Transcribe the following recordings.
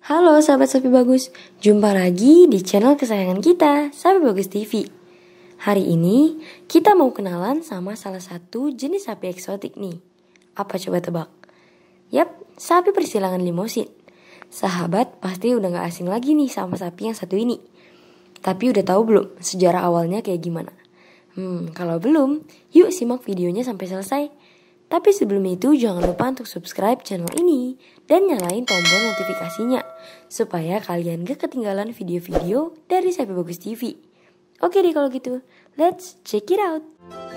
Halo sahabat Sapi Bagus, jumpa lagi di channel kesayangan kita, Sapi Bagus TV. Hari ini kita mau kenalan sama salah satu jenis sapi eksotik nih. Apa coba tebak? Yap, sapi persilangan limosin. Sahabat pasti udah gak asing lagi nih sama sapi yang satu ini. Tapi udah tahu belum sejarah awalnya kayak gimana? Kalau belum, yuk simak videonya sampai selesai. Tapi sebelum itu jangan lupa untuk subscribe channel ini dan nyalain tombol notifikasinya supaya kalian gak ketinggalan video-video dari Sapi Bagus TV. Oke deh kalau gitu, let's check it out.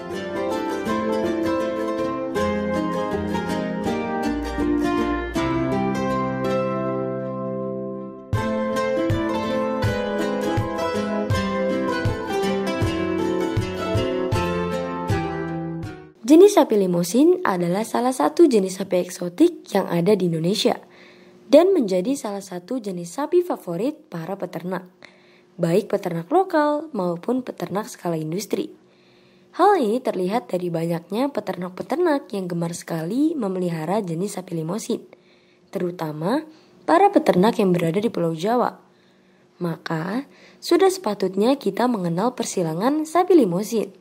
Jenis sapi limosin adalah salah satu jenis sapi eksotik yang ada di Indonesia dan menjadi salah satu jenis sapi favorit para peternak, baik peternak lokal maupun peternak skala industri. Hal ini terlihat dari banyaknya peternak-peternak yang gemar sekali memelihara jenis sapi limosin, terutama para peternak yang berada di Pulau Jawa. Maka, sudah sepatutnya kita mengenal persilangan sapi limosin.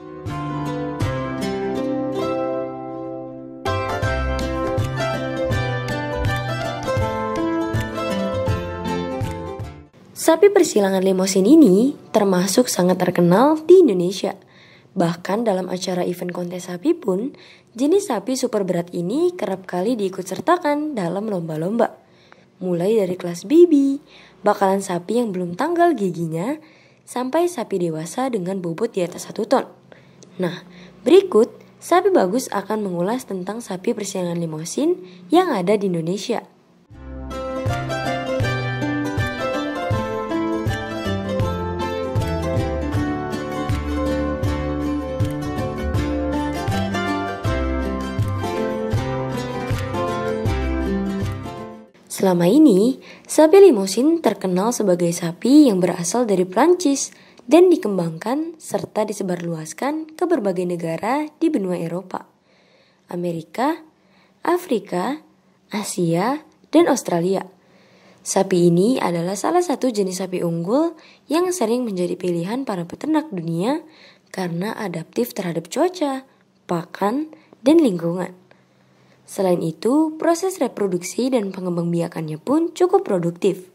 Sapi persilangan limosin ini termasuk sangat terkenal di Indonesia. Bahkan dalam acara event kontes sapi pun, jenis sapi super berat ini kerap kali diikutsertakan dalam lomba-lomba. Mulai dari kelas baby, bakalan sapi yang belum tanggal giginya, sampai sapi dewasa dengan bobot di atas 1 ton. Nah, berikut Sapi Bagus akan mengulas tentang sapi persilangan limosin yang ada di Indonesia. Selama ini, sapi limosin terkenal sebagai sapi yang berasal dari Prancis dan dikembangkan serta disebarluaskan ke berbagai negara di benua Eropa, Amerika, Afrika, Asia, dan Australia. Sapi ini adalah salah satu jenis sapi unggul yang sering menjadi pilihan para peternak dunia karena adaptif terhadap cuaca, pakan, dan lingkungan. Selain itu, proses reproduksi dan pengembangbiakannya pun cukup produktif.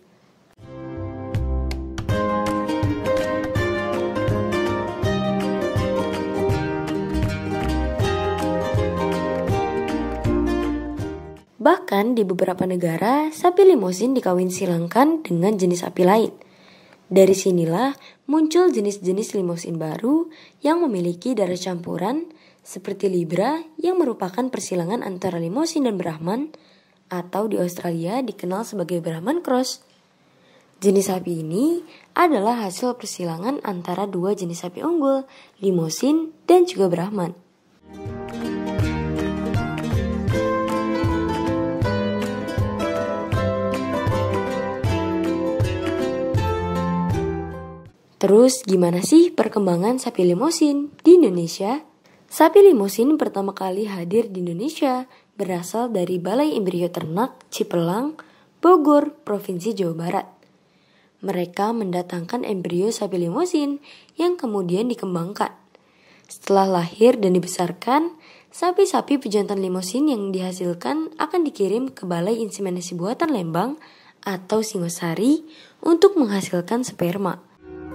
Bahkan di beberapa negara, sapi limosin dikawin silangkan dengan jenis sapi lain. Dari sinilah muncul jenis-jenis limosin baru yang memiliki darah campuran, seperti Libra yang merupakan persilangan antara limosin dan Brahman, atau di Australia dikenal sebagai Brahman Cross. Jenis sapi ini adalah hasil persilangan antara dua jenis sapi unggul, limosin dan juga Brahman. Terus gimana sih perkembangan sapi limosin di Indonesia? Sapi limosin pertama kali hadir di Indonesia berasal dari Balai Embrio Ternak Cipelang, Bogor, Provinsi Jawa Barat. Mereka mendatangkan embrio sapi limosin yang kemudian dikembangkan. Setelah lahir dan dibesarkan, sapi-sapi pejantan limosin yang dihasilkan akan dikirim ke Balai Inseminasi Buatan Lembang atau Singosari untuk menghasilkan sperma.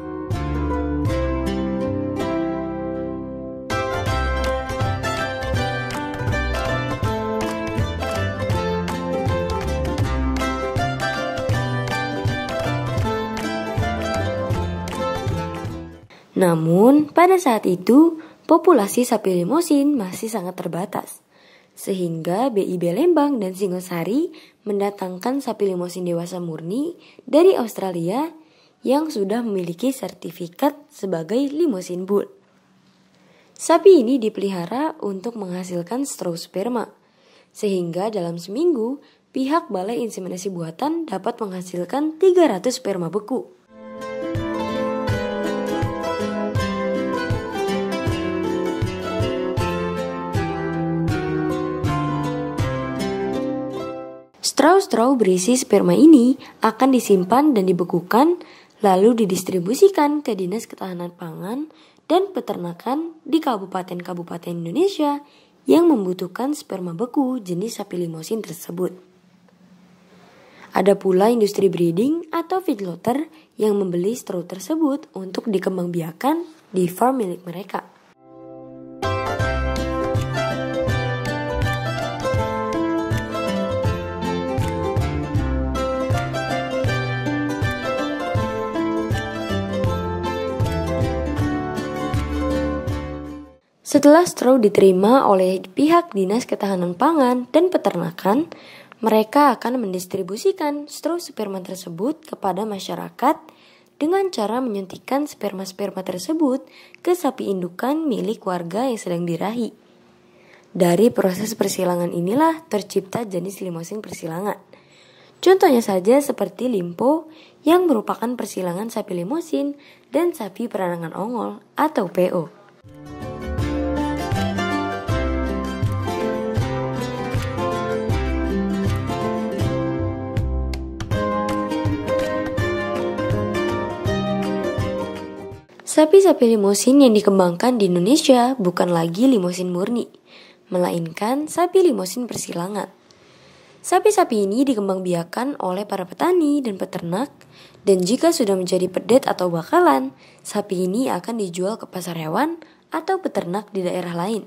Namun, pada saat itu, populasi sapi limosin masih sangat terbatas. Sehingga BIB Lembang dan Singosari mendatangkan sapi limosin dewasa murni dari Australia yang sudah memiliki sertifikat sebagai limosin bull. Sapi ini dipelihara untuk menghasilkan straw sperma, sehingga dalam seminggu, pihak Balai Inseminasi Buatan dapat menghasilkan 300 sperma beku. Straw-straw berisi sperma ini akan disimpan dan dibekukan, lalu didistribusikan ke Dinas Ketahanan Pangan dan Peternakan di kabupaten-kabupaten Indonesia yang membutuhkan sperma beku jenis sapi limosin tersebut. Ada pula industri breeding atau feedlotter yang membeli straw tersebut untuk dikembangbiakan di farm milik mereka. Setelah straw diterima oleh pihak Dinas Ketahanan Pangan dan Peternakan, mereka akan mendistribusikan straw sperma tersebut kepada masyarakat dengan cara menyuntikkan sperma-sperma tersebut ke sapi indukan milik warga yang sedang birahi. Dari proses persilangan inilah tercipta jenis limosin persilangan. Contohnya saja seperti limpo yang merupakan persilangan sapi limosin dan sapi peranangan ongol atau PO. Sapi-sapi limosin yang dikembangkan di Indonesia bukan lagi limosin murni, melainkan sapi limosin persilangan. Sapi-sapi ini dikembangbiakan oleh para petani dan peternak, dan jika sudah menjadi pedet atau bakalan, sapi ini akan dijual ke pasar hewan atau peternak di daerah lain.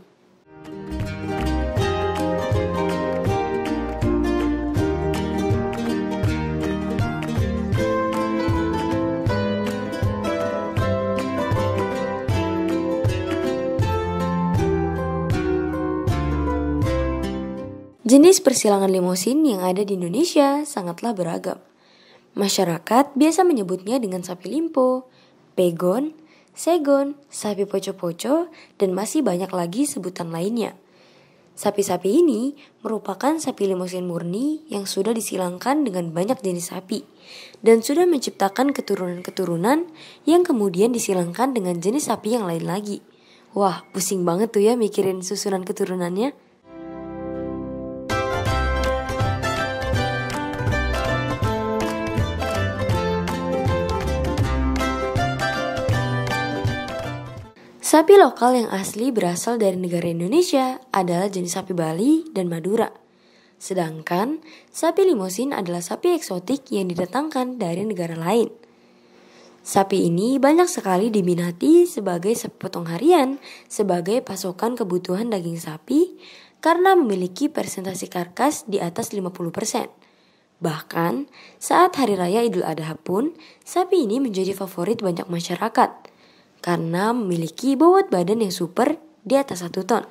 Jenis persilangan limosin yang ada di Indonesia sangatlah beragam. Masyarakat biasa menyebutnya dengan sapi limpo, pegon, segon, sapi poco-poco, dan masih banyak lagi sebutan lainnya. Sapi-sapi ini merupakan sapi limosin murni yang sudah disilangkan dengan banyak jenis sapi dan sudah menciptakan keturunan-keturunan yang kemudian disilangkan dengan jenis sapi yang lain lagi. Wah, pusing banget tuh ya mikirin susunan keturunannya. Sapi lokal yang asli berasal dari negara Indonesia adalah jenis sapi Bali dan Madura. Sedangkan sapi limosin adalah sapi eksotik yang didatangkan dari negara lain. Sapi ini banyak sekali diminati sebagai sapi potong harian sebagai pasokan kebutuhan daging sapi karena memiliki persentase karkas di atas 50%. Bahkan saat Hari Raya Idul Adha pun sapi ini menjadi favorit banyak masyarakat karena memiliki bobot badan yang super di atas 1 ton.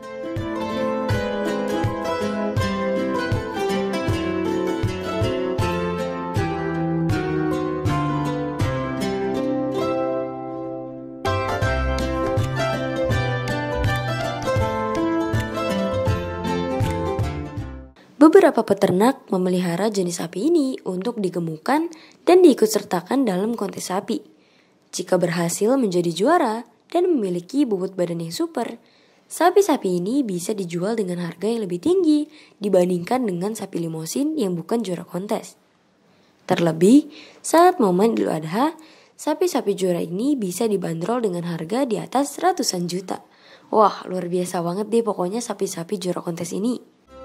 Beberapa peternak memelihara jenis sapi ini untuk digemukkan dan diikutsertakan dalam kontes sapi. Jika berhasil menjadi juara dan memiliki bobot badan yang super, sapi-sapi ini bisa dijual dengan harga yang lebih tinggi dibandingkan dengan sapi limosin yang bukan juara kontes. Terlebih, saat momen Idul Adha, sapi-sapi juara ini bisa dibanderol dengan harga di atas ratusan juta. Wah, luar biasa banget deh pokoknya sapi-sapi juara kontes ini.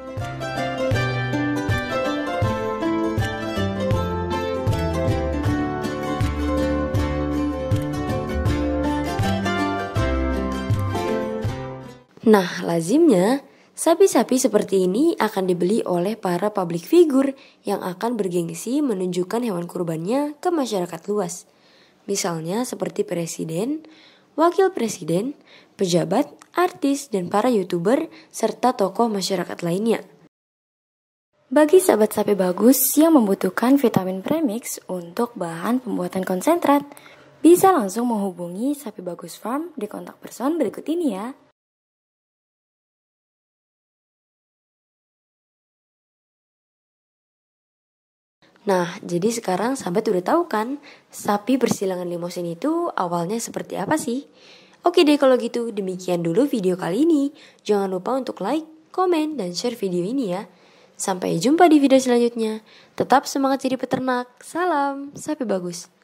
Nah, lazimnya, sapi-sapi seperti ini akan dibeli oleh para public figure yang akan bergengsi menunjukkan hewan kurbannya ke masyarakat luas. Misalnya seperti presiden, wakil presiden, pejabat, artis, dan para YouTuber, serta tokoh masyarakat lainnya. Bagi sahabat sapi bagus yang membutuhkan vitamin premix untuk bahan pembuatan konsentrat, bisa langsung menghubungi Sapi Bagus Farm di kontak person berikut ini ya. Nah, jadi sekarang sahabat udah tahu kan, sapi persilangan limosin itu awalnya seperti apa sih? Oke deh kalau gitu, demikian dulu video kali ini. Jangan lupa untuk like, komen, dan share video ini ya. Sampai jumpa di video selanjutnya. Tetap semangat jadi peternak. Salam sapi bagus.